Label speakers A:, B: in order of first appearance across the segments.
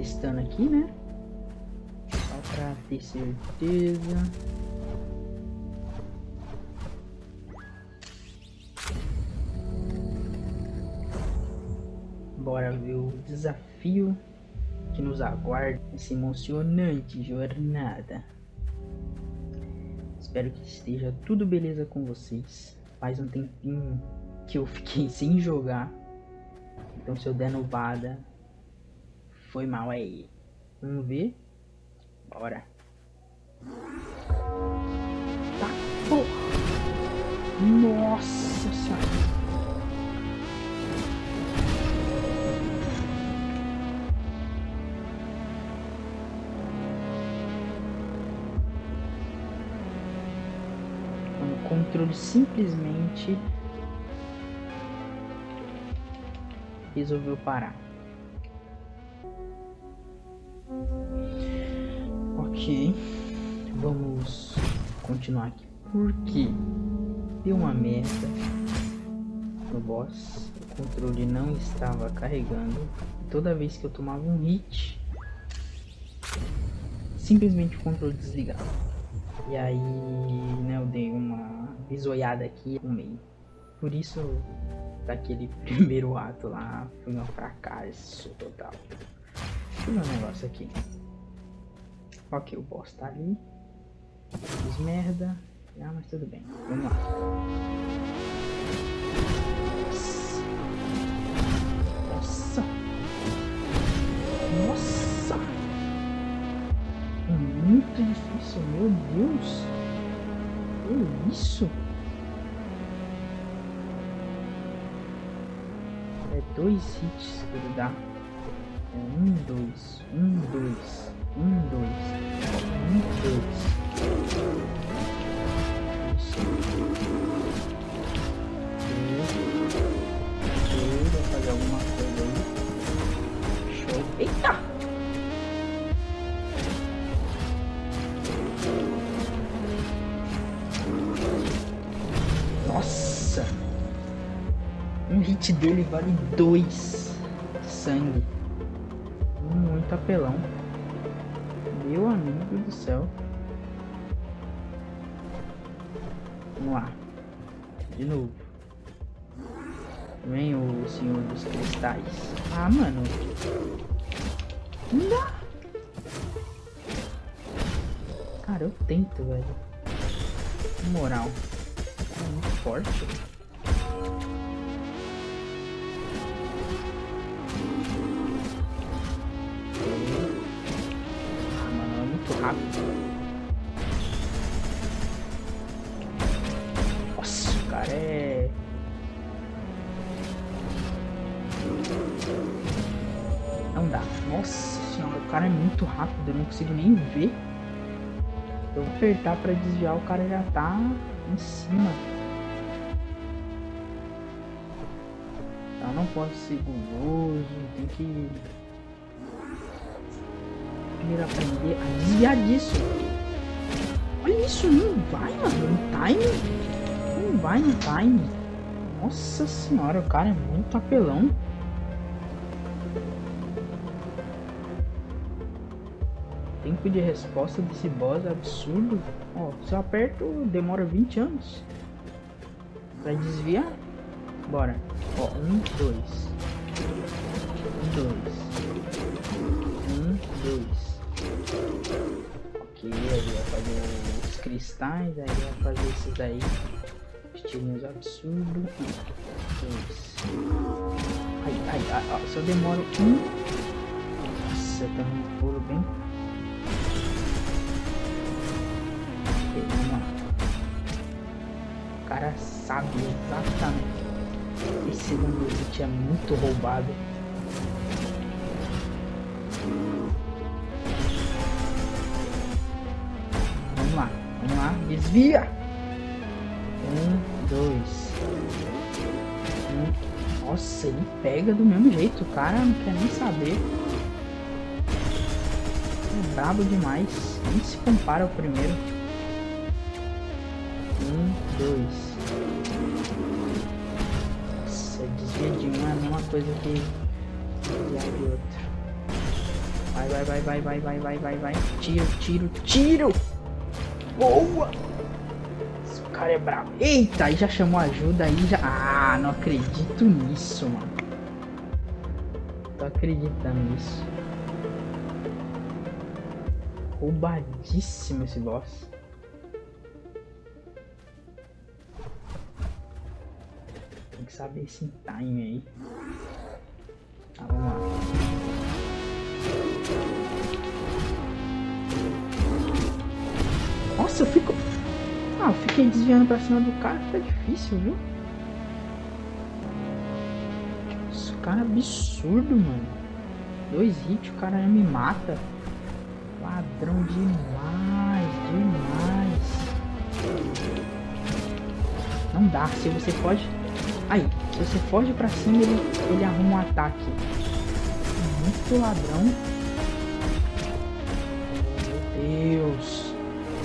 A: testando aqui, né? Só pra ter certeza. Bora ver o desafio que nos aguarda essa emocionante jornada. Espero que esteja tudo beleza com vocês. Faz um tempinho que eu fiquei sem jogar. Então se eu der novada, foi mal aí. Vamos ver? Bora. Tá, porra. Nossa senhora. O controle simplesmente resolveu parar. Ok, vamos continuar aqui. Porque deu uma merda no boss. O controle não estava carregando. Toda vez que eu tomava um hit, simplesmente o controle desligava. E aí, né, eu dei uma bisoiada aqui no meio. Por isso, daquele primeiro ato lá, foi um fracasso total. Deixa eu ver um negócio aqui. Ok, o boss tá ali. Fiz merda. Ah, mas tudo bem. Vamos lá. Nossa! Nossa! Muito difícil, meu Deus! Que isso? É 2 hits que ele dá. É 1, 2, 1, 2, 1, 2, 1, 2. Vai fazer alguma coisa aí. Show. Eita! Nossa! Um hit dele vale 2 sangue. Muito apelão. Meu amigo do céu. Vamos lá. De novo. Vem o senhor dos cristais. Ah, mano. Não dá. Cara, eu tento, velho. Na moral. É muito forte. Ah, mano, é muito rápido. Nossa, o cara é... Não dá. Nossa senhora, o cara é muito rápido. Eu não consigo nem ver. Eu vou apertar pra desviar, o cara já tá em cima. Então não posso ser guloso. Tem que primeiro aprender a desviar disso. Olha isso, não vai, mano. No time. Não vai no time. Nossa senhora, o cara é muito apelão. Tempo de resposta desse boss é absurdo. Ó, se eu aperto, demora 20 anos pra desviar. Bora. Ó, 1, 2. 1, 2. 1, 2. Ok, aí vai fazer os cristais. Aí vai fazer esses daí. Estilinhos absurdos. 2. Ai, ó, se eu demoro 1. Nossa, tá um pulo bem. O cara sabe exatamente. Esse segundo hit é muito roubado. Vamos lá, desvia. 1, 2. Nossa, ele pega do mesmo jeito. O cara não quer nem saber. É brabo demais. Nem se compara ao primeiro. 1, 2. Nossa, desvia de um é a mesma coisa que desviar de outro. Vai. Tiro. Boa. Esse cara é bravo. Eita, aí já chamou ajuda, aí já... Ah, não acredito nisso, mano. Tô acreditando nisso. Roubadíssimo esse boss. Tem que saber esse time aí. Tá, vamos lá. Nossa, eu fiquei desviando pra cima do cara. Tá difícil, viu? Esse cara é absurdo, mano. 2 hits, o cara já me mata. Ladrão demais. Não dá, se você foge... Aí, se você foge pra cima, ele arruma um ataque. Muito ladrão. Meu Deus.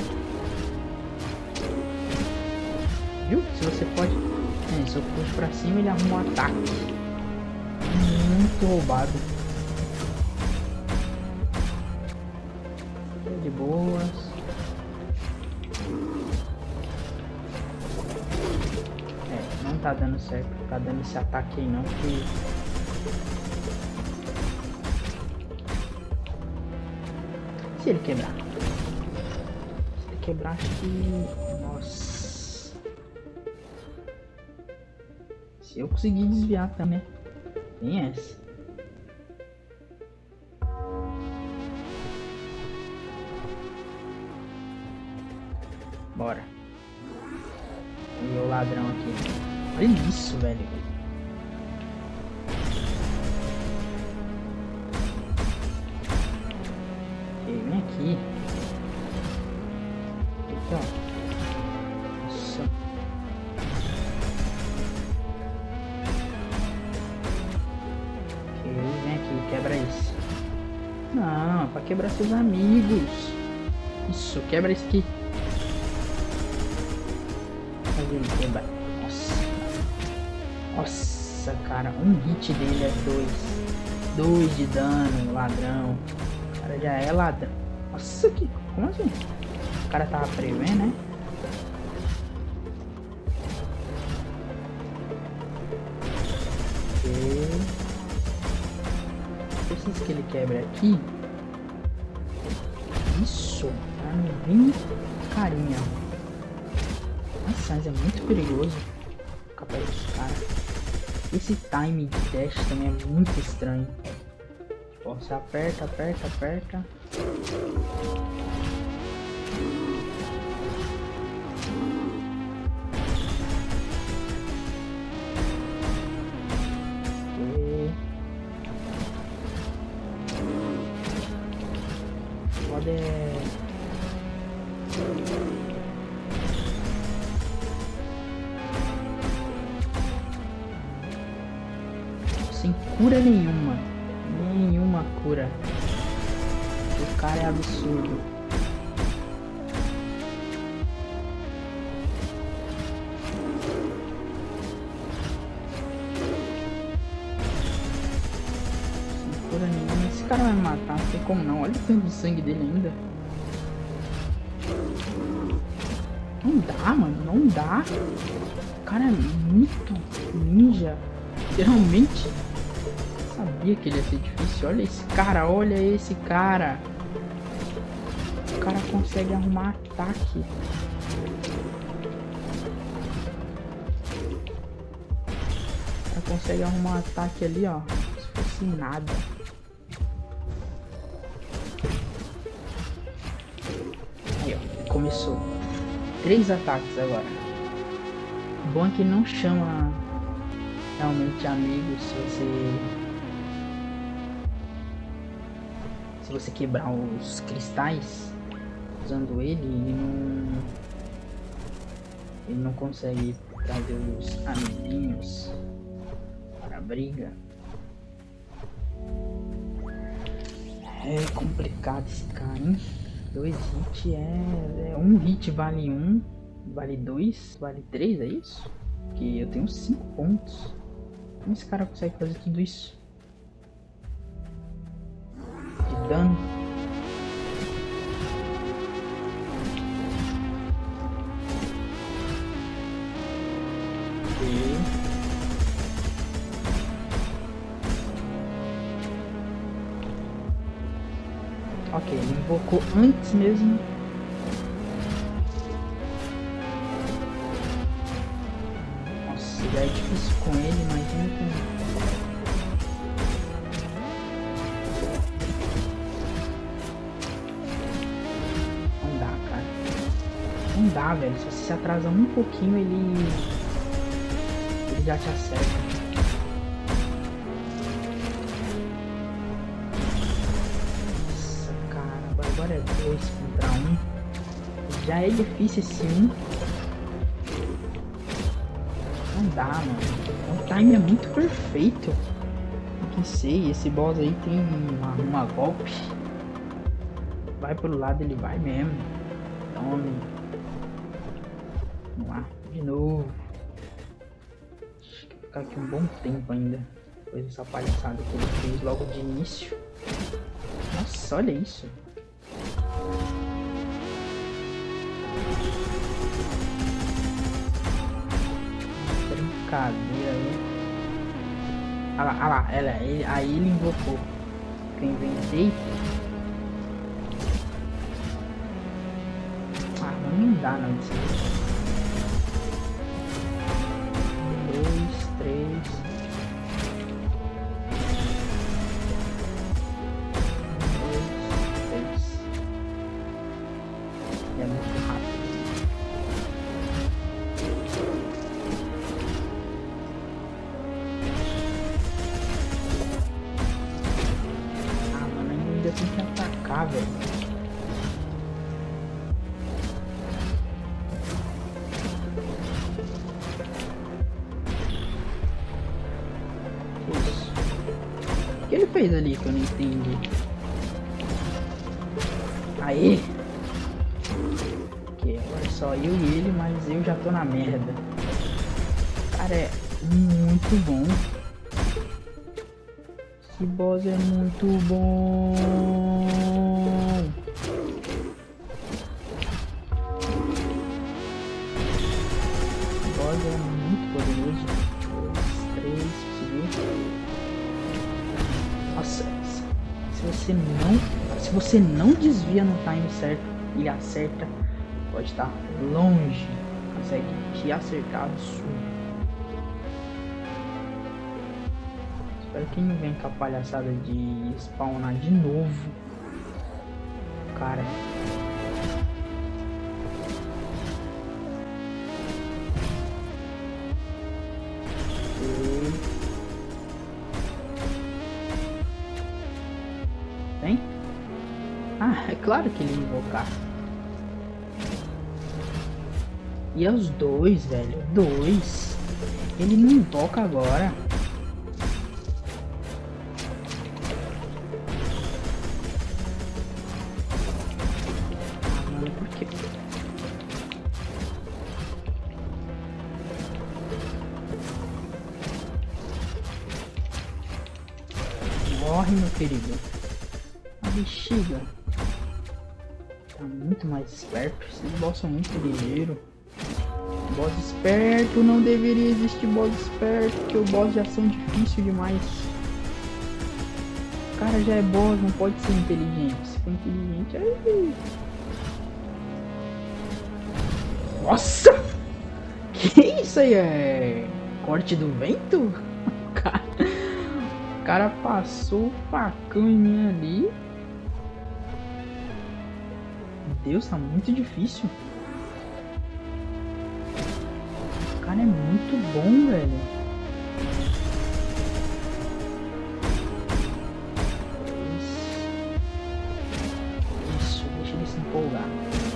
A: Viu? Se você pode... se eu puxo pra cima, ele arruma um ataque. Muito roubado. De boas. Não tá dando certo. Tá dando esse ataque aí não, porque... Se ele quebrar. Acho que... Nossa. Se eu conseguir desviar também. Tem essa. Bora. E o ladrão aqui. Olha isso, velho. Ok, vem aqui. Aqui, ó. Nossa. Ok, vem aqui, quebra isso. Não, é pra quebrar seus amigos. Isso, quebra isso aqui. Fazer ele quebrar. Nossa, cara, um hit dele é 2 de dano, ladrão. O cara já é ladrão. Nossa, como assim? O cara tava prevendo, né? Ok. Preciso que ele quebre aqui. Isso, pra não vir carinha. Nossa, mas é muito perigoso. Capaz desse cara. Esse time de dash também é muito estranho. Ó, você aperta. Pode... Sem cura nenhuma cura. O cara é absurdo. Sem cura nenhuma. Esse cara vai me matar, não tem como não. Olha o tanto de sangue dele ainda. Não dá, mano, não dá. O cara é muito ninja. Literalmente. Sabia que ele ia ser difícil. Olha esse cara, O cara consegue arrumar ataque. O cara consegue arrumar ataque ali, ó. Se fosse nada. Aí, ó. Começou. 3 ataques agora. O bom é que não chama realmente amigos se você quebrar os cristais usando ele não consegue trazer os amiguinhos para a briga. É complicado esse cara, hein? 2 hits um hit vale 1, vale 2, vale 3, é isso? Porque eu tenho 5 pontos. Como esse cara consegue fazer tudo isso? De dano. Ok, ele invocou antes mesmo. Nossa, já é difícil com ele, imagina com... Não dá, cara. Não dá, velho. Se você se atrasa um pouquinho, ele já te acerta. Agora é 2 contra 1. Já é difícil esse 1. Não dá, mano. O time é muito perfeito. Não sei, esse boss aí tem uma golpe. Vai pelo lado, ele vai mesmo. Tome. Vamos lá, de novo. Acho que vai ficar aqui um bom tempo ainda. Depois dessa palhaçada que ele fez logo de início. Nossa, olha isso. Brincadeira aí. Olha lá, aí ele invocou. Quem inventei. Ah, não dá não isso. 2, 3. É muito rápido. Ah, mano, ainda tem que atacar, velho. Isso. O que ele fez ali que eu não entendi? Aí. Agora só eu e ele, mas eu já tô na merda. Cara, é muito bom. Esse boss é muito bom. Esse boss é muito poderoso. 2, 3, conseguiu. Nossa, se você não desvia no time certo, ele acerta. Pode estar longe, consegue te acertar absurdo. Espero que não venha com a palhaçada de spawnar de novo. Cara. Tem? Ah, é claro que ele ia invocar. E é os dois, velho. 2. Ele não invoca agora. Ah, mano, por quê? Morre, meu querido. A bexiga. Tá muito mais esperto. Esses boss são muito ligeiros. Boss esperto, não deveria existir boss esperto, porque os boss já são difíceis demais. O cara já é boss, não pode ser inteligente. Se for inteligente, aí... Nossa! Que isso aí? É corte do vento? O cara passou o facão em mim ali. Meu Deus, tá muito difícil. O cara é muito bom, velho. Isso, deixa ele se empolgar.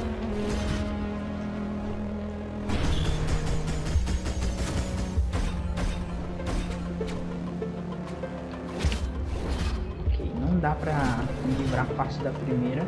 A: Ok, não dá pra livrar fácil da primeira.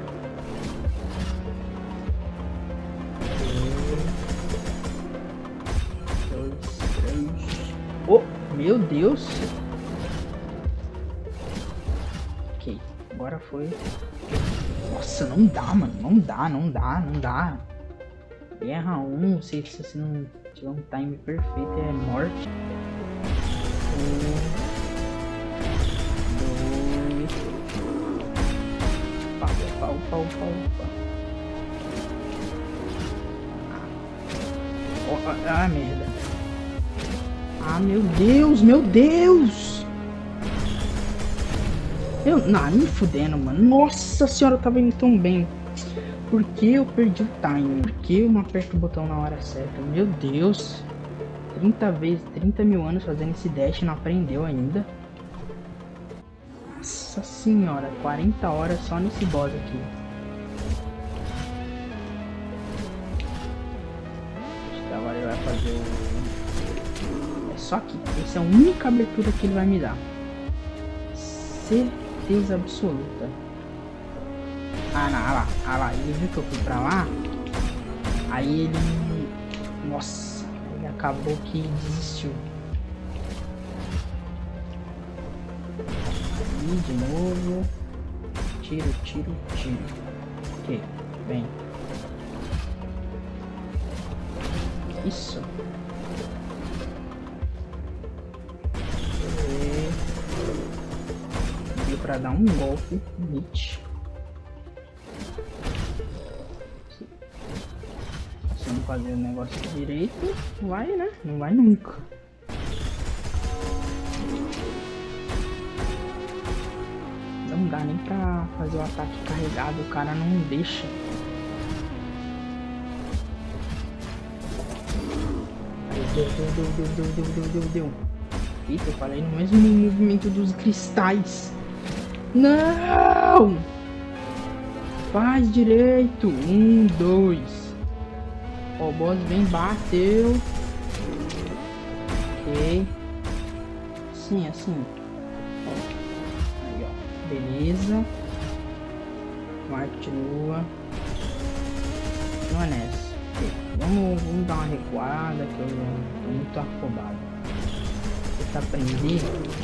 A: Oh, meu Deus. Ok, Agora foi. Nossa, não dá, mano. Não dá, não dá, não dá. Guerra 1, se você não tiver um time perfeito, é morte. 1, 2. Opa. Ah, merda. Ah, meu Deus, meu Deus. Não, me fudendo, mano. Nossa senhora, eu tava indo tão bem. Por que eu perdi o time? Por que eu não aperto o botão na hora certa? Meu Deus. 30 vezes, 30 mil anos fazendo esse dash e não aprendeu ainda. Nossa senhora, 40 horas só nesse boss aqui. Acho que agora ele vai fazer o... É só que essa é a única abertura que ele vai me dar. Certeza absoluta. Ah, não, olha lá, ele viu que eu fui pra lá. Aí ele... Nossa, ele acabou que desistiu. Aí, de novo. Tiro. Ok, vem. Isso. Deu pra dar um golpe. Hit. Se não fazer o negócio direito, vai, né? Não vai nunca. Não dá nem pra fazer o ataque carregado, o cara não deixa. Deu. Eita, eu falei no mesmo movimento dos cristais. Não! Faz direito. 1, 2. Ó, o boss vem, bateu. Ok. Sim, assim. Aí, ó. Beleza. Marco de lua. Não é nessa. Okay. Vamos dar uma recuada, que eu tô muito afobado. Tentar aprender.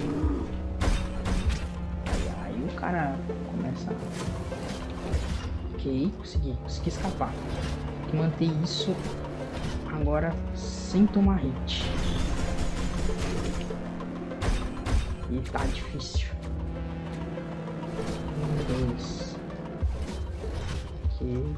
A: Aí o cara começa. Ok, consegui escapar. Tem que manter isso agora sem tomar hit. E tá difícil. 1, 2. Ok.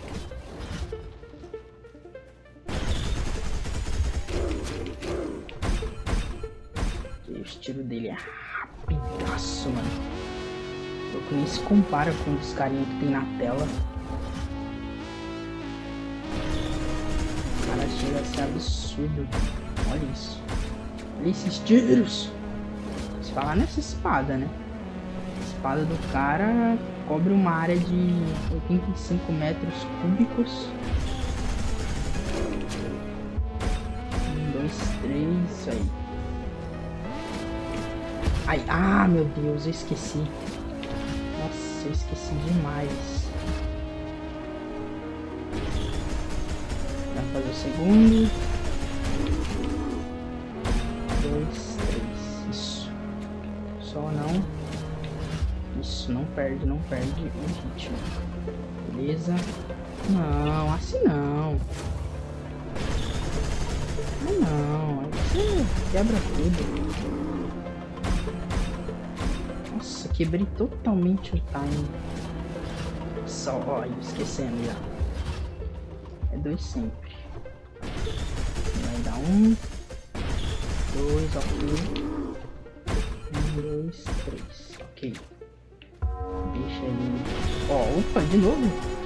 A: O estilo dele é rapidaço, mano. Eu nem se compara com os carinhos que tem na tela. O cara chega a ser absurdo. Olha isso. Olha esses tiros. Se falar nessa espada, né? A espada do cara cobre uma área de 85 metros cúbicos. 1, 2, 3, isso aí. Ai, ah, meu Deus, eu esqueci. Nossa, eu esqueci demais. Vai fazer o segundo. 2, 3. Isso. Só não. Isso, não perde o ritmo. Beleza. Não, assim não. Não, aí você quebra tudo. Nossa, quebrei totalmente o time. Só, ó, esquecendo já. É 2 sempre. Vai dar 1, 2, ok. 1, 2, 3, ok. Deixa ele. Ó, opa, de novo.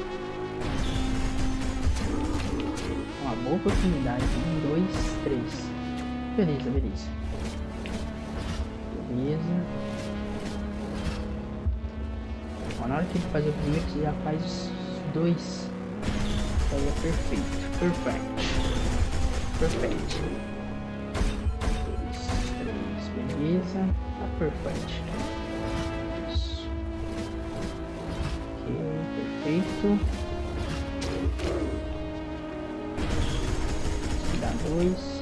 A: Uma boa oportunidade. 1, 2, 3. Beleza. Ó, na hora que ele fazer o primeiro, você já faz os 2. Isso aí é perfeito. Perfect. 2, 3, beleza. Tá perfeito. Isso. Ok, perfeito. Dá 2.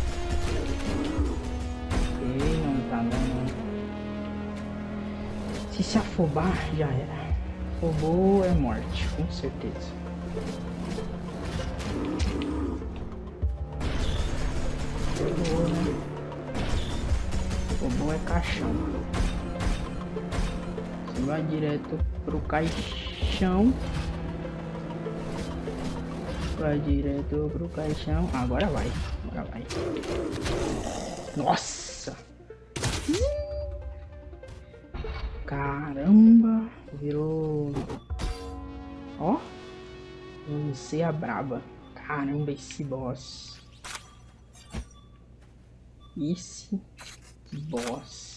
A: Ok, não tá dando. Se afobar, já era. Afobou é morte, com certeza. Afobou, né? Afobou é caixão. Você vai direto pro caixão. Vai direto pro caixão. Agora vai. Agora vai. Nossa! Caramba! Virou. Ó! Você é braba. Caramba, esse boss. Esse boss.